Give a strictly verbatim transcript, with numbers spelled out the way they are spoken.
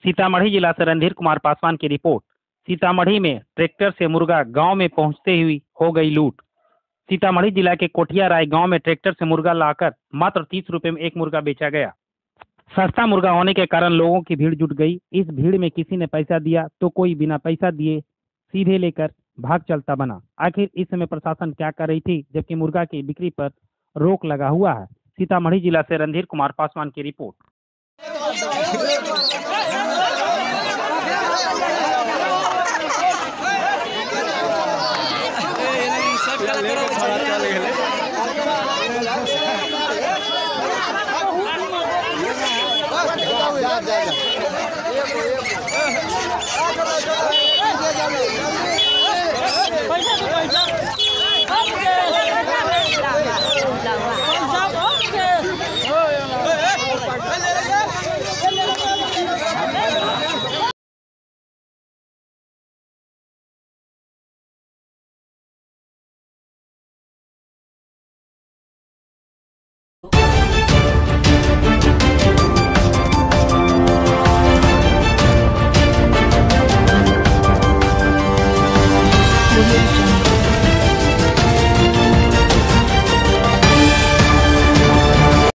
सीतामढ़ी जिला से रणधीर कुमार पासवान की रिपोर्ट। सीतामढ़ी में ट्रैक्टर से मुर्गा गांव में पहुंचते हुई हो गई लूट। सीतामढ़ी जिला के कोठिया राय गांव में ट्रैक्टर से मुर्गा लाकर मात्र तीस रुपए में एक मुर्गा बेचा गया। सस्ता मुर्गा होने के कारण लोगों की भीड़ जुट गई। इस भीड़ में किसी ने पैसा दिया तो कोई बिना पैसा दिए सीधे लेकर भाग चलता बना। आखिर इस समय प्रशासन क्या कर रही थी, जबकि मुर्गा की बिक्री पर रोक लगा हुआ है। सीतामढ़ी जिला से रणधीर कुमार पासवान की रिपोर्ट।